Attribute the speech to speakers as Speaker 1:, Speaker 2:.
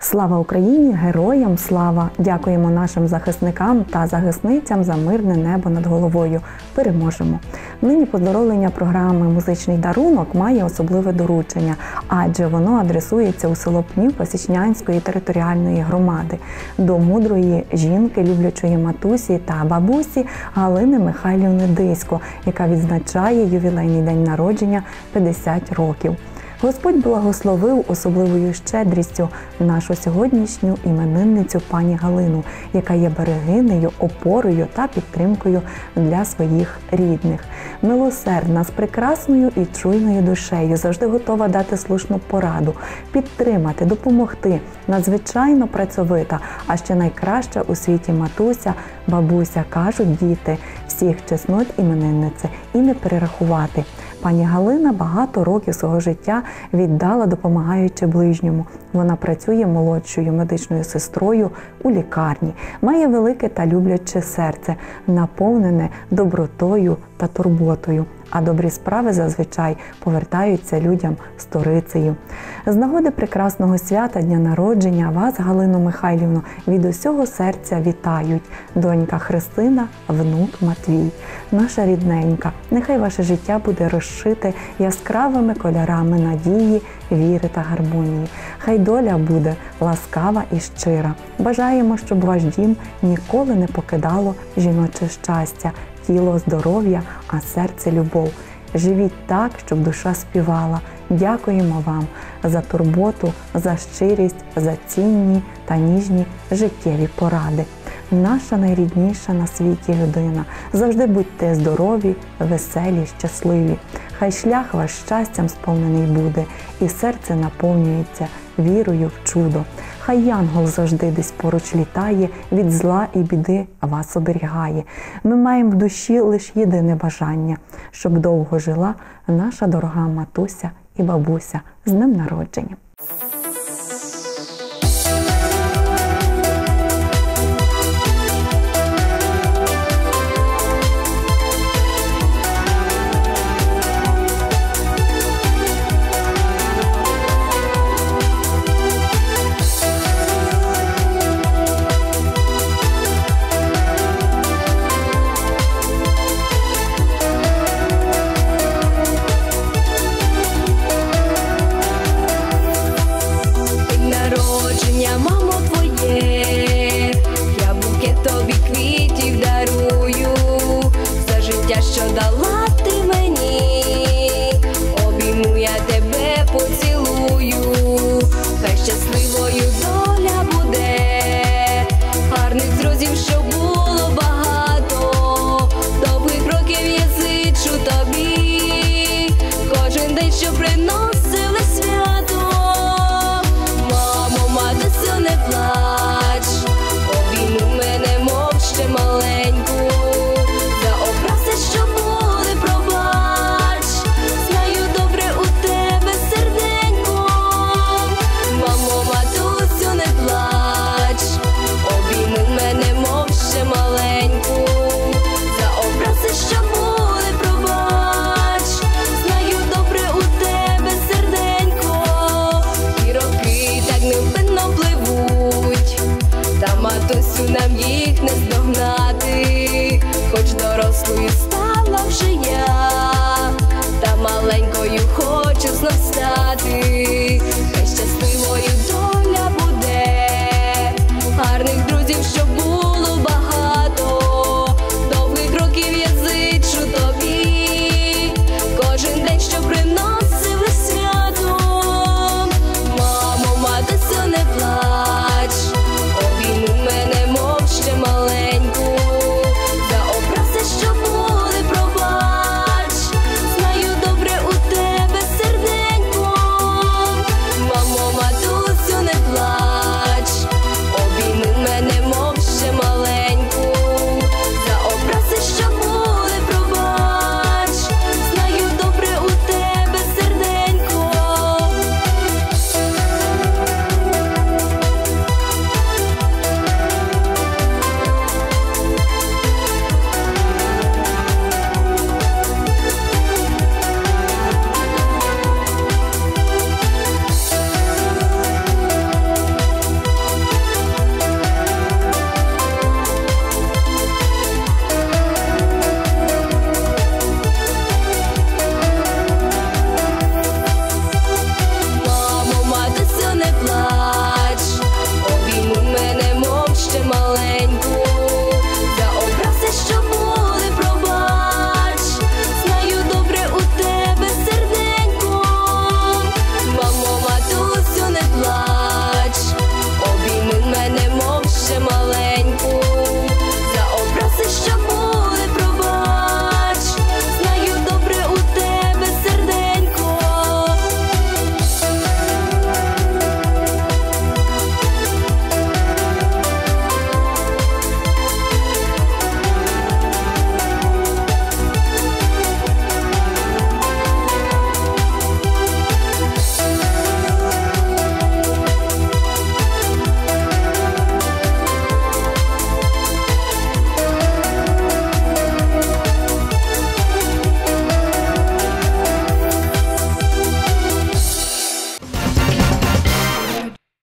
Speaker 1: Слава Україні! Героям слава! Дякуємо нашим захисникам та захисницям за мирне небо над головою. Переможемо! Нині поздоровлення програми «Музичний дарунок» має особливе доручення, адже воно адресується у село Пнів Посічнянської територіальної громади до мудрої жінки, люблячої матусі та бабусі Галини Михайлівни Дисько, яка відзначає ювілейний день народження 50 років. Господь благословив особливою щедрістю нашу сьогоднішню іменинницю пані Галину, яка є берегинею, опорою та підтримкою для своїх рідних. Милосердна, з прекрасною і чуйною душею, завжди готова дати слушну пораду, підтримати, допомогти, надзвичайно працьовита, а ще найкраща у світі матуся, бабуся, кажуть діти, всіх чеснот іменинниці і не перерахувати. Пані Галина багато років свого життя віддала, допомагаючи ближньому. Вона працює молодшою медичною сестрою у лікарні, має велике та любляче серце, наповнене добротою та турботою. А добрі справи зазвичай повертаються людям сторицею. З нагоди прекрасного свята Дня народження вас, Галино Михайлівно, від усього серця вітають донька Христина, внук Матвій. Наша рідненька, нехай ваше життя буде розшите яскравими кольорами надії, віри та гармонії. Хай доля буде ласкава і щира. Бажаємо, щоб ваш дім ніколи не покидало жіноче щастя, тіло здоров'я, а серце любов. Живіть так, щоб душа співала. Дякуємо вам за турботу, за щирість, за цінні та ніжні життєві поради. Наша найрідніша на світі людина. Завжди будьте здорові, веселі, щасливі. Хай шлях ваш щастям сповнений буде, і серце наповнюється вірою в чудо. Хай янгол завжди десь поруч літає, від зла і біди вас оберігає. Ми маємо в душі лише єдине бажання, щоб довго жила наша дорога матуся і бабуся. З днем народження!